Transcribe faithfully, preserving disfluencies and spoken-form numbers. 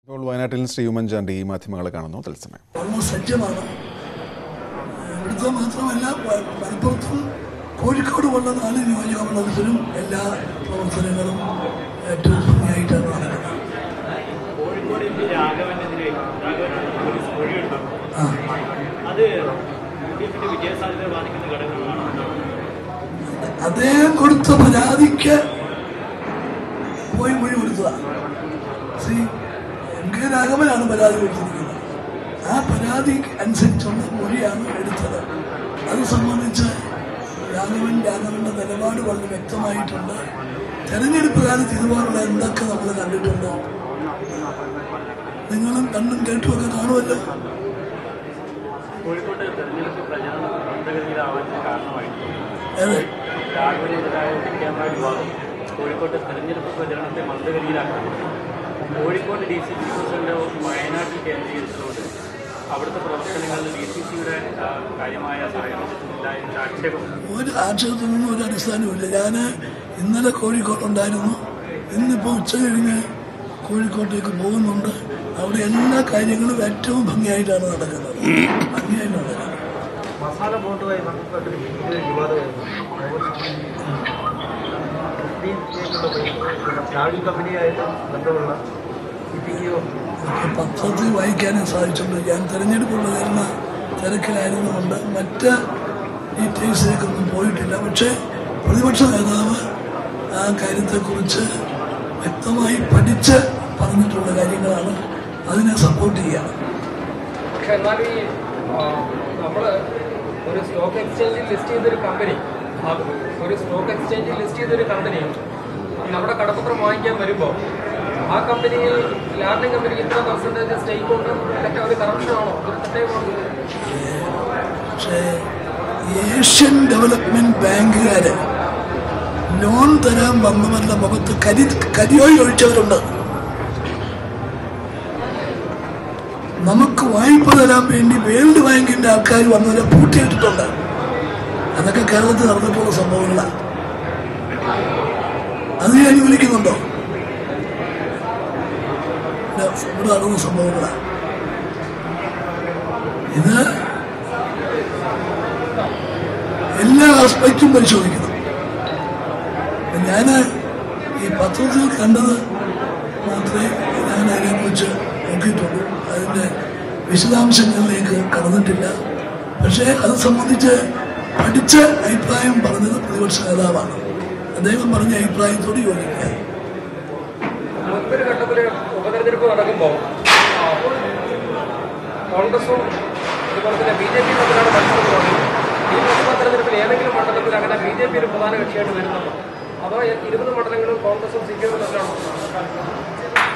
ഇപ്പോൾ വയനാട്ടിൽ ശ്രീ ഉമ്മൻചാണ്ടി ഈ മാധ്യമങ്ങളെ കാണുന്നു തത്സമയം. സജ്ജമാണ്. ഇവിടുത്തെ മാത്രമല്ല, മലപ്പുറത്തും കോഴിക്കോട് ഉള്ള നാല് നിയോജക മണ്ഡലത്തിലും എല്ലാ പ്രവർത്തനങ്ങളും ഏറ്റവും ഭംഗിയായിട്ടാണ് നടക്കുന്നത്. അദ്ദേഹം കൊടുത്ത പരാതിക്ക് പോയി മൊഴി കൊടുത്തതാണ്. ശ്രീ എം കെ രാഘവനാണ് പരാതി കൊടുത്തിരിക്കുന്നത്. ആ പരാതി അനുസരിച്ചുള്ള മൊഴിയാണ് എടുത്തത്. അത് സംബന്ധിച്ച് രാഘവൻ രാഘവന്റെ നിലപാട് വളരെ വ്യക്തമായിട്ടുണ്ട്. തെരഞ്ഞെടുപ്പ് കാലത്ത് ഇതുപോലുള്ള എന്തൊക്കെ നമ്മൾ കണ്ടിട്ടുണ്ടോ? നിങ്ങളും കണ്ണും കേട്ടുമൊക്കെ കാണുമല്ലോ. കോഴിക്കോട്ടെ തെരഞ്ഞെടുപ്പ് പ്രചരണം മന്ദഗതിയിലാവാൻ കാരണമായിട്ടുണ്ട്. അതെ, രാഘവനെതിരായ ക്യാമറ വിവാദം കോഴിക്കോട്ടെ തെരഞ്ഞെടുപ്പ് പ്രചരണത്തെ മന്ദഗതിയിലാക്കുന്നു. Kozhikode D C C president വയനാട്ടിൽ കേന്ദ്രീകരിച്ചതോട് അവിടുത്തെ പ്രവർത്തനങ്ങളിൽ ഡി സി സിയുടെ കാര്യമായ സാഹചര്യത്തിലുണ്ടായിരുന്ന ആക്ഷേപം ഒരു ആക്ഷേപത്തിനൊന്നും ഒരു അടിസ്ഥാനമില്ല. ഞാൻ ഇന്നലെ കോഴിക്കോട്ടുണ്ടായിരുന്നു. ഇന്നിപ്പോൾ ഉച്ച കഴിഞ്ഞ് കോഴിക്കോട്ടേക്ക് പോകുന്നുണ്ട്. അവിടെ എല്ലാ കാര്യങ്ങളും ഏറ്റവും ഭംഗിയായിട്ടാണ് നടക്കുന്നത്. ഭംഗിയായിട്ട് നടക്കുന്നത്. മസാല ബോണ്ടുമായി ബന്ധപ്പെട്ടൊരു വിവാദമായിരുന്നു. ട്രാവൽ കമ്പനിയായിട്ട് ബന്ധമുള്ള പത്രത്തിൽ വായിക്കാനും സാധിച്ചുള്ളൂ. ഞാൻ തെരഞ്ഞെടുപ്പ് പ്രചരണ തിരക്കിലായിരുന്നുകൊണ്ട് മറ്റ് ഡീറ്റെയിൽസിലേക്കൊന്നും പോയിട്ടില്ല. പക്ഷേ പ്രതിപക്ഷ നേതാവ് ആ കാര്യത്തെക്കുറിച്ച് വ്യക്തമായി പഠിച്ച് പറഞ്ഞിട്ടുള്ള കാര്യങ്ങളാണ്. അതിനെ സപ്പോർട്ട് ചെയ്യുകയാണ്. പക്ഷെ എന്നാൽ ഈ നമ്മൾ ഒരു സ്റ്റോക്ക് എക്സ്ചേഞ്ചിൽ ലിസ്റ്റ് ചെയ്തൊരു കമ്പനി ഒരു സ്റ്റോക്ക് എക്സ്ചേഞ്ചിൽ ലിസ്റ്റ് ചെയ്തൊരു കമ്പനി നമ്മുടെ കടപ്പത്രം വാങ്ങിക്കാൻ വരുമ്പോൾ ആ കമ്പനിയിൽ ലാൻഡിംഗ് കമ്പനിക്ക് ഇത്ര പെർസെൻറ്റേജ് സ്റ്റേക്ക് കൊണ്ട് ഇതൊക്കെ ഒരു കറപ്ഷനാണോ? ഒരു തെറ്റാണോ? പക്ഷേ ഏഷ്യൻ ഡെവലപ്മെന്റ് ബാങ്കുകാര് ലോൺ തരാൻ വന്നവരുടെ മുഖത്ത് കരി കരിയോയി ഒഴിച്ചവരുണ്ട്. നമുക്ക് വായ്പ തരാൻ വേണ്ടി വേൾഡ് ബാങ്കിന്റെ ആൾക്കാർ വന്നവരെ പൂട്ടിയിട്ടിട്ടുണ്ട്. അതൊക്കെ കേരളത്തിൽ നടന്നിട്ടുള്ള സംഭവങ്ങളാണ്. അത് അനുകൂലിക്കുന്നുണ്ടോ? ഇവിടെ നടന്ന സംഭവങ്ങളാണ്. ഇത് എല്ലാ ആസ്പെക്റ്റും പരിശോധിക്കണം. ഞാൻ ഈ പത്രത്തിൽ കണ്ടത് മാത്രമേ ഞാൻ അതിനെക്കുറിച്ച് നോക്കിയിട്ടുള്ളൂ. അതിൻ്റെ വിശദാംശങ്ങളിലേക്ക് കടന്നിട്ടില്ല. പക്ഷേ അത് സംബന്ധിച്ച് പഠിച്ച അഭിപ്രായം പറഞ്ഞത് പ്രതിപക്ഷ നേതാവാണ്. അദ്ദേഹം പറഞ്ഞ അഭിപ്രായത്തോട് യോജിക്കുക. മുൻപൊരു ഘട്ടത്തിൽ ഉപതെരഞ്ഞെടുപ്പ് നടക്കുമ്പോൾ കോൺഗ്രസും അതുപോലെ തന്നെ ബി ജെ പി തമ്മിലാണ് മത്സരത്തിലുള്ളത്. ഈ ലോക്സഭാ തെരഞ്ഞെടുപ്പിൽ ഏതെങ്കിലും മണ്ഡലത്തിൽ അങ്ങനെ ബി ജെ പി ഒരു പ്രധാന കക്ഷിയായിട്ട് വരുന്നുണ്ടോ? അതോ ഇരുപത് മണ്ഡലങ്ങളും കോൺഗ്രസും സി പി എമ്മും തമ്മിലാണോ?